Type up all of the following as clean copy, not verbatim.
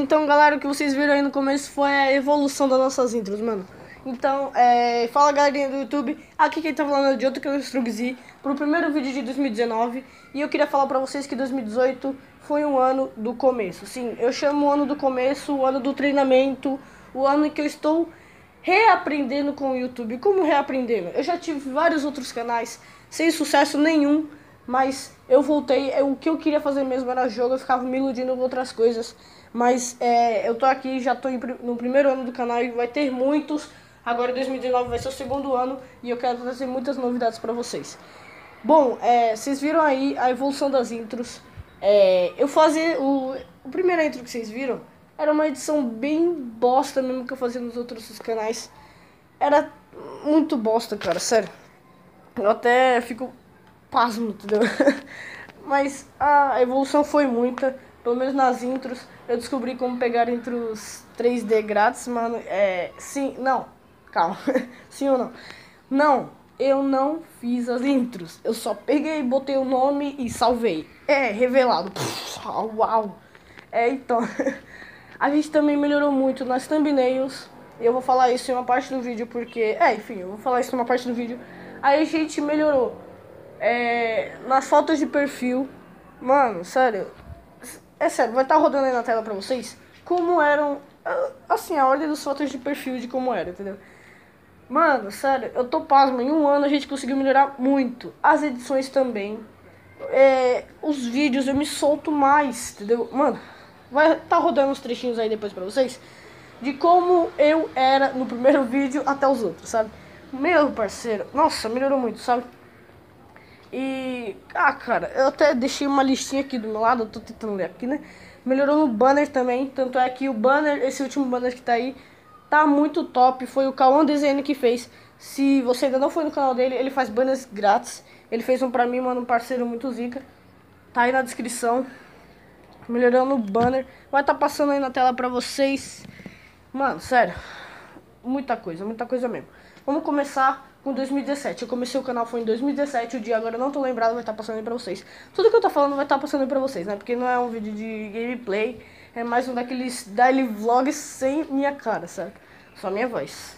Então, galera, o que vocês viram aí no começo foi a evolução das nossas intros, mano. Então, fala galerinha do YouTube, aqui quem tá falando é o Dioto, que é o Strugzy, pro primeiro vídeo de 2019. E eu queria falar pra vocês que 2018 foi um ano do começo. Sim, eu chamo o ano do começo, o ano do treinamento, o ano em que eu estou reaprendendo com o YouTube. Como reaprendendo? Eu já tive vários outros canais sem sucesso nenhum, mas eu voltei. O que eu queria fazer mesmo era jogo, eu ficava me iludindo com outras coisas. Mas eu tô aqui, já tô no primeiro ano do canal e vai ter muitos. Agora 2019 vai ser o segundo ano e eu quero trazer muitas novidades pra vocês. Bom, vocês viram aí a evolução das intros. Eu fazia o primeiro intro que vocês viram era uma edição bem bosta mesmo que eu fazia nos outros canais. Era muito bosta, cara, sério. Eu até fico pasmo, entendeu? Mas a evolução foi muita, pelo menos nas intros. Eu descobri como pegar intros 3D grátis, mano. Sim, não, calma. Sim ou não? Não, eu não fiz as intros. Eu só peguei, botei o nome e salvei. Revelado. Uau. Então, a gente também melhorou muito nas thumbnails. Eu vou falar isso em uma parte do vídeo porque... enfim, eu vou falar isso em uma parte do vídeo. Aí a gente melhorou nas fotos de perfil. Mano, sério. Sério, vai estar rodando aí na tela pra vocês como eram, assim, a ordem das fotos de perfil de como era, entendeu? Mano, sério, eu tô pasmo. Em um ano a gente conseguiu melhorar muito. As edições também. Os vídeos eu me solto mais, entendeu? Mano, vai estar rodando uns trechinhos aí depois pra vocês de como eu era no primeiro vídeo até os outros, sabe? Meu parceiro, nossa, melhorou muito, sabe? E, cara, eu até deixei uma listinha aqui do meu lado, eu tô tentando ler aqui, né? Melhorou no banner também, tanto é que o banner, esse último banner que tá aí, tá muito top. Foi o Cauã Desenho que fez. Se você ainda não foi no canal dele, ele faz banners grátis. Ele fez um pra mim, mano, um parceiro muito zica. Tá aí na descrição. Melhorando o banner. Vai tá passando aí na tela pra vocês. Mano, sério. Muita coisa mesmo. Vamos começar com 2017. Eu comecei o canal foi em 2017. O dia agora eu não tô lembrado, vai estar passando aí pra vocês. Tudo que eu tô falando vai estar passando aí pra vocês, né? Porque não é um vídeo de gameplay. É mais um daqueles daily vlogs sem minha cara, certo? Só minha voz.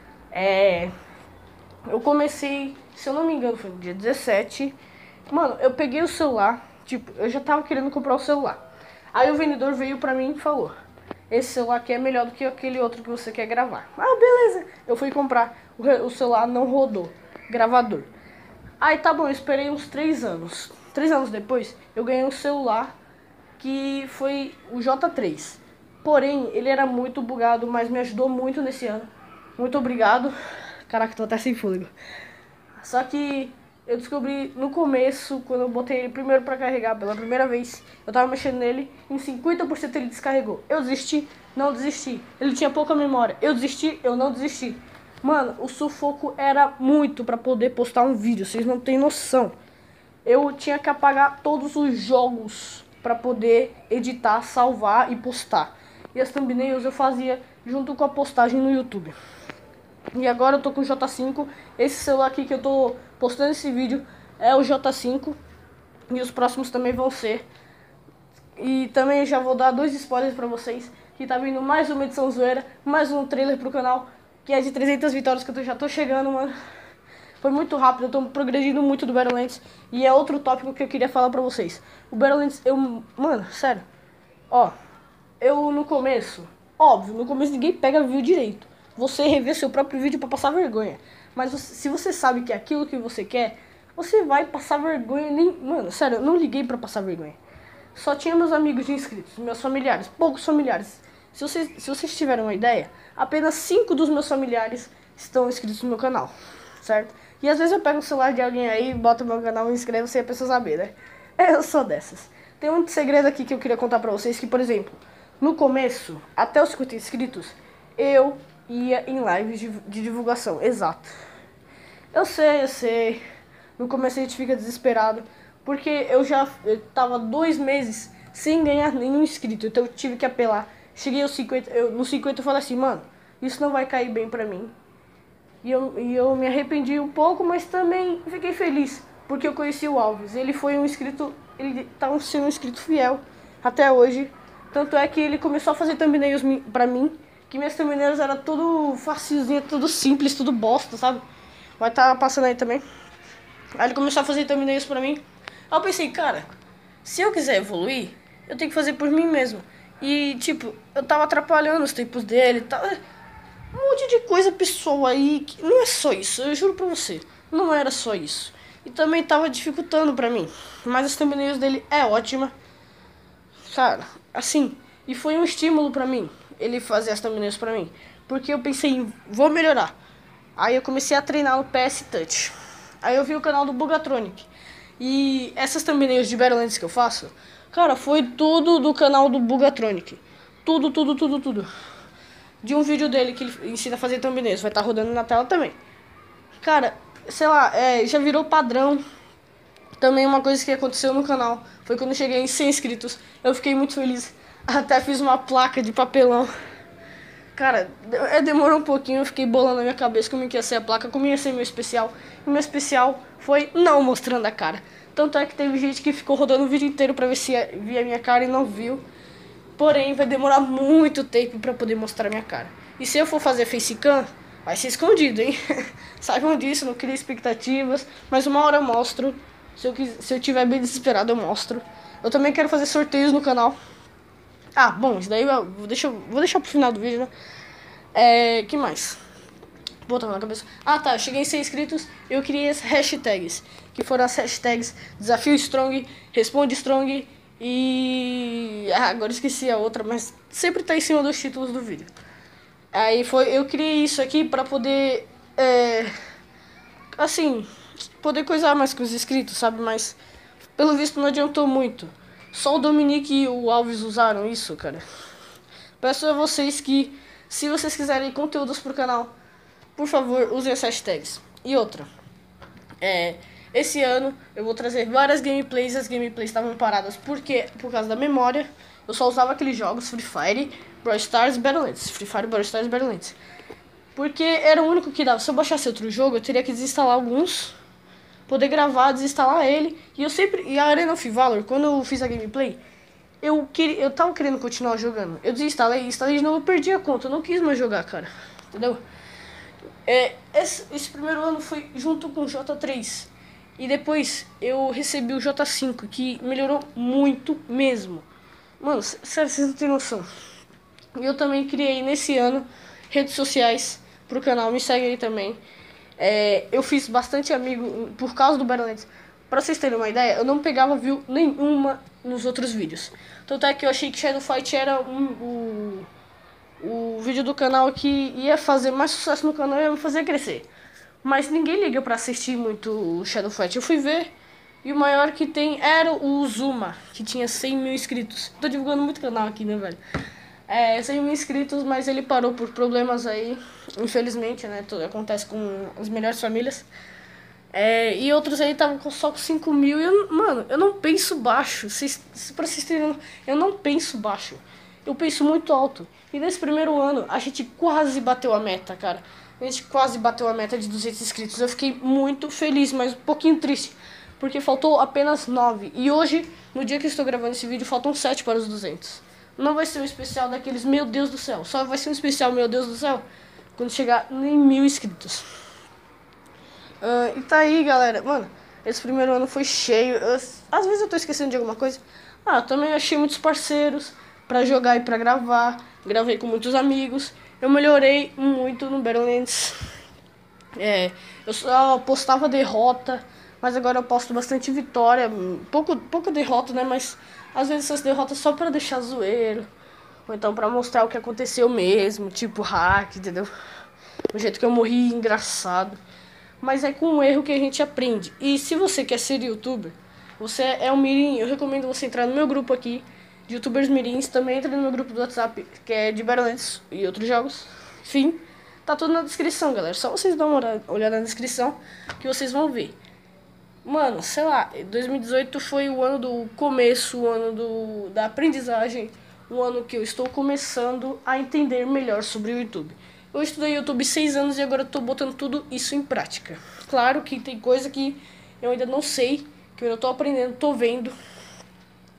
Eu comecei, se eu não me engano, foi no dia 17. Mano, eu peguei o celular. Tipo, eu já tava querendo comprar o celular. Aí o vendedor veio pra mim e falou: esse celular aqui é melhor do que aquele outro que você quer gravar. Beleza. Eu fui comprar. O celular não rodou. Gravador. Aí tá bom, eu esperei uns 3 anos. 3 anos depois, eu ganhei um celular que foi o J3. Porém, ele era muito bugado, mas me ajudou muito nesse ano. Muito obrigado. Caraca, tô até sem fôlego. Só que eu descobri no começo, quando eu botei ele primeiro pra carregar pela primeira vez, eu tava mexendo nele, em 50% ele descarregou. Eu desisti, não desisti. Ele tinha pouca memória. Eu desisti, eu não desisti. Mano, o sufoco era muito pra poder postar um vídeo, vocês não tem noção. Eu tinha que apagar todos os jogos pra poder editar, salvar e postar. E as thumbnails eu fazia junto com a postagem no YouTube. E agora eu tô com o J5. Esse celular aqui que eu tô postando esse vídeo é o J5. E os próximos também vão ser. E também já vou dar 2 spoilers pra vocês. Que tá vindo mais uma edição zoeira, mais um trailer pro canal, que é de 300 vitórias que eu já tô chegando, mano. Foi muito rápido, eu tô progredindo muito do Battlelands. E é outro tópico que eu queria falar pra vocês. O Battlelands, mano, sério. Eu no começo, óbvio, no começo ninguém pega view direito. Você rever seu próprio vídeo pra passar vergonha. Mas se você sabe que é aquilo que você quer, você vai passar vergonha. Mano, sério, eu não liguei pra passar vergonha. Só tinha meus amigos de inscritos, meus familiares, poucos familiares. Se vocês tiverem uma ideia, apenas 5 dos meus familiares estão inscritos no meu canal, certo? E às vezes eu pego o celular de alguém aí, boto no meu canal e inscrevo sem a pessoa saber, né? Eu sou dessas. Tem um segredo aqui que eu queria contar pra vocês, que por exemplo, no começo, até os 50 inscritos, eu ia em lives de divulgação, exato. Eu sei. No começo a gente fica desesperado, porque eu tava 2 meses sem ganhar nenhum inscrito, então eu tive que apelar. Cheguei aos 50, no 50 eu falei assim, mano, isso não vai cair bem pra mim. E eu me arrependi um pouco, mas também fiquei feliz, porque eu conheci o Alves. Ele foi um inscrito, ele tá sendo um inscrito fiel até hoje. Tanto é que ele começou a fazer thumbnails pra mim, que minhas thumbnails era tudo facilzinha, tudo simples, tudo bosta, sabe? Vai estar passando aí também. Aí ele começou a fazer thumbnails pra mim. Aí eu pensei, cara, se eu quiser evoluir, eu tenho que fazer por mim mesmo. E, tipo, eu tava atrapalhando os tempos dele, tava um monte de coisa pessoal aí, que não é só isso, eu juro pra você. Não era só isso. E também tava dificultando pra mim. Mas as thumbnails dele é ótima. Cara, assim, e foi um estímulo pra mim, ele fazer as thumbnails pra mim. Porque eu pensei, vou melhorar. Aí eu comecei a treinar no PS Touch. Aí eu vi o canal do Bugatronic. E essas thumbnails de Battlelands que eu faço, cara, foi tudo do canal do Bugatronic. Tudo, tudo, tudo, tudo. De um vídeo dele que ele ensina a fazer thumbnails, vai estar rodando na tela também. Cara, sei lá, já virou padrão. Também uma coisa que aconteceu no canal foi quando eu cheguei em 100 inscritos. Eu fiquei muito feliz. Até fiz uma placa de papelão. Cara, demorou um pouquinho, eu fiquei bolando na minha cabeça como que ia ser a placa, como ia ser meu especial. E meu especial foi não mostrando a cara. Tanto é que teve gente que ficou rodando o vídeo inteiro pra ver se via a minha cara e não viu. Porém, vai demorar muito tempo pra poder mostrar a minha cara. E se eu for fazer facecam, vai ser escondido, hein? Saibam disso, não crie expectativas. Mas uma hora eu mostro. Se eu tiver bem desesperado, eu mostro. Eu também quero fazer sorteios no canal. Ah, bom, isso daí vou deixar pro final do vídeo, né? Que mais? Botar na cabeça. Ah, tá, eu cheguei em 100 inscritos. Eu criei as hashtags, que foram as hashtags Desafio Strong, Responde Strong e... agora esqueci a outra, mas sempre tá em cima dos títulos do vídeo. Aí eu criei isso aqui pra poder, assim, poder coisar mais com os inscritos, sabe? Mas, pelo visto, não adiantou muito. Só o Dominique e o Alves usaram isso, cara. Peço a vocês que, se vocês quiserem conteúdos pro canal, por favor, usem as hashtags. E outra, esse ano eu vou trazer várias gameplays. As gameplays estavam paradas por causa da memória. Eu só usava aqueles jogos Free Fire, Brawl Stars e Battlelands. Free Fire, Brawl Stars e Battlelands. Porque era o único que dava. Se eu baixasse outro jogo, eu teria que desinstalar alguns, poder gravar, desinstalar ele. E a Arena of Valor, quando eu fiz a gameplay, eu tava querendo continuar jogando. Eu desinstalei, instalei de novo, eu perdi a conta. Eu não quis mais jogar, cara. Entendeu? Esse primeiro ano foi junto com o J3. E depois eu recebi o J5, que melhorou muito mesmo. Mano, sério, vocês não tem noção. E eu também criei nesse ano redes sociais pro canal, me segue aí também. Eu fiz bastante amigo por causa do Battlelands. Pra vocês terem uma ideia, eu não pegava view nenhuma nos outros vídeos. Tanto é que eu achei que Shadow Fight era o vídeo do canal que ia fazer mais sucesso no canal e ia me fazer crescer. Mas ninguém liga pra assistir muito o Shadow Fight. Eu fui ver e o maior que tem era o Zuma, que tinha 100 mil inscritos. Tô divulgando muito canal aqui, né, velho? 100 mil inscritos, mas ele parou por problemas aí, infelizmente, né? Tudo acontece com as melhores famílias. E outros aí estavam só com 5 mil. E mano, eu não penso baixo. Pra vocês terem, eu não penso baixo. Eu penso muito alto. E nesse primeiro ano, a gente quase bateu a meta, cara. A gente quase bateu a meta de 200 inscritos. Eu fiquei muito feliz, mas um pouquinho triste, porque faltou apenas 9. E hoje, no dia que eu estou gravando esse vídeo, faltam 7 para os 200. Não vai ser um especial daqueles, meu Deus do céu. Só vai ser um especial, meu Deus do céu, quando chegar em 1000 inscritos. E tá aí, galera. Mano, esse primeiro ano foi cheio. Às vezes eu tô esquecendo de alguma coisa. Também achei muitos parceiros pra jogar e pra gravar. Gravei com muitos amigos. Eu melhorei muito no Battlelands. Eu só postava derrota, mas agora eu posto bastante vitória. Pouca derrota, né? Mas às vezes essas derrotas só pra deixar zoeiro. Ou então pra mostrar o que aconteceu mesmo. Tipo hack, entendeu? O jeito que eu morri, engraçado. Mas é com um erro que a gente aprende. E se você quer ser youtuber, você é um mirim, eu recomendo você entrar no meu grupo aqui de youtubers mirins. Também entra no meu grupo do WhatsApp, que é de Battlelands e outros jogos. Enfim, tá tudo na descrição, galera. Só vocês dão uma olhada na descrição que vocês vão ver. Mano, sei lá, 2018 foi o ano do começo, o ano da aprendizagem, o ano que eu estou começando a entender melhor sobre o YouTube. Eu estudei YouTube 6 anos e agora eu tô botando tudo isso em prática. Claro que tem coisa que eu ainda não sei, que eu ainda tô aprendendo, tô vendo.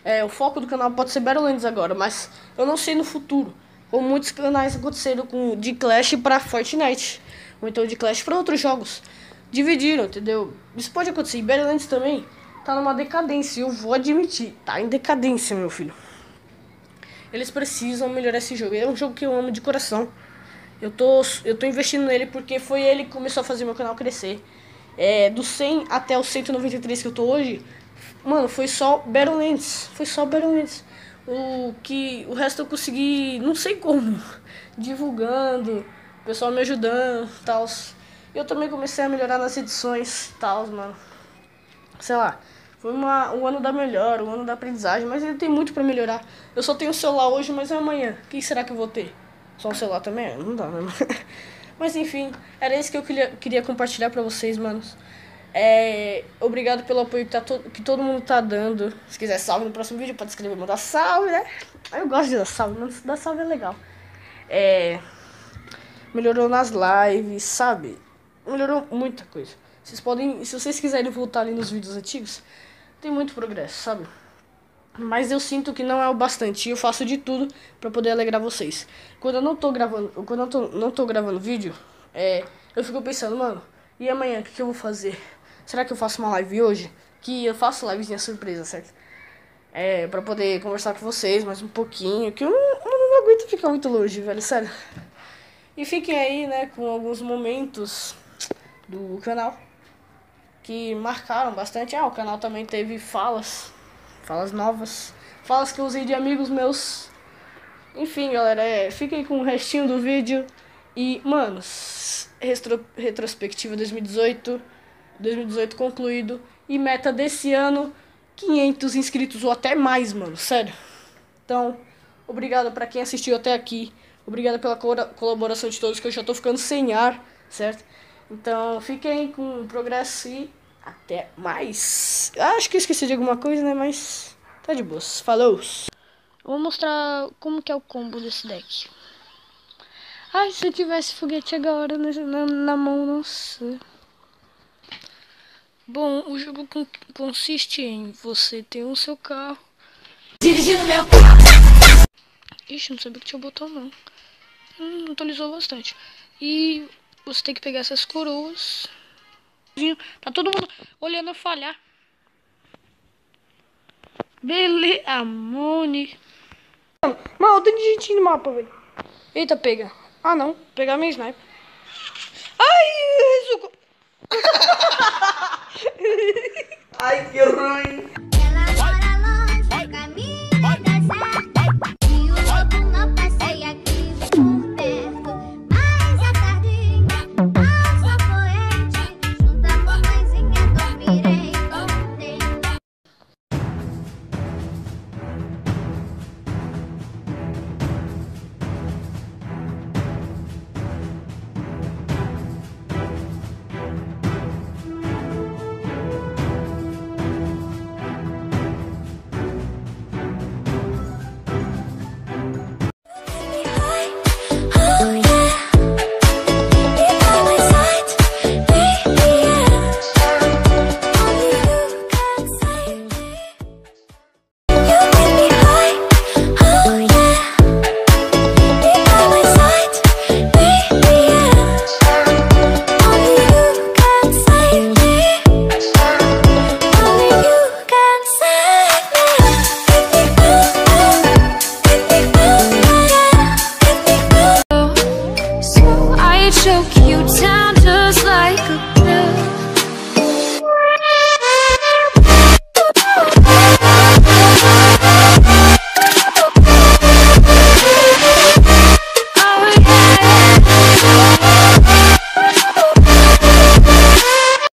O foco do canal pode ser Battlelands agora, mas eu não sei no futuro. Como muitos canais aconteceram de Clash pra Fortnite. Ou então de Clash pra outros jogos. Dividiram, entendeu? Isso pode acontecer. E Battlelands também tá numa decadência, eu vou admitir. Tá em decadência, meu filho. Eles precisam melhorar esse jogo. É um jogo que eu amo de coração. Eu tô investindo nele porque foi ele que começou a fazer meu canal crescer. Do 100 até o 193 que eu tô hoje, mano, foi só Battlelands. Foi só Battlelands. O resto eu consegui, não sei como, divulgando, o pessoal me ajudando, tal. Eu também comecei a melhorar nas edições, tal, mano. Sei lá, foi um ano da melhora, um ano da aprendizagem, mas ele tem muito pra melhorar. Eu só tenho o celular hoje, mas amanhã, o que será que eu vou ter? Só um celular também? Não dá, né? Mas enfim, era isso que eu queria compartilhar pra vocês, manos. Obrigado pelo apoio que todo mundo tá dando. Se quiser salve no próximo vídeo, pode escrever, mandar salve, né? Eu gosto de dar salve, mas dar salve é legal. Melhorou nas lives, sabe? Melhorou muita coisa. Vocês podem, se vocês quiserem voltar ali nos vídeos antigos, tem muito progresso, sabe? Mas eu sinto que não é o bastante. E eu faço de tudo pra poder alegrar vocês. Quando eu não tô gravando vídeo, eu fico pensando, mano, e amanhã, o que eu vou fazer? Será que eu faço uma live hoje? Que eu faço livezinha surpresa, certo? Pra poder conversar com vocês mais um pouquinho. Que eu não aguento ficar muito longe, velho, sério. E fiquem aí, né, com alguns momentos do canal que marcaram bastante. O canal também teve falas novas, falas que eu usei de amigos meus. Enfim, galera, fiquem com o restinho do vídeo. E, manos, retrospectiva 2018 concluído. E meta desse ano, 500 inscritos ou até mais, mano, sério. Então, obrigado pra quem assistiu até aqui. Obrigado pela colaboração de todos, que eu já tô ficando sem ar, certo? Então, fiquem com o progresso e até mais. Acho que eu esqueci de alguma coisa, né? Mas tá de boas. Falou! Vou mostrar como que é o combo desse deck. Ai, se eu tivesse foguete agora na mão, nossa. Bom, o jogo consiste em você ter o seu carro. Dirigindo meu carro. Ixi, não sabia que tinha botão não. Atualizou bastante. E você tem que pegar essas coroas. Tá todo mundo olhando eu falhar. Beleza, Amone. Mano, tem gente no mapa, velho. Eita, pega. Ah, não. Pegar minha sniper. Ai, suco. Ai, que ruim.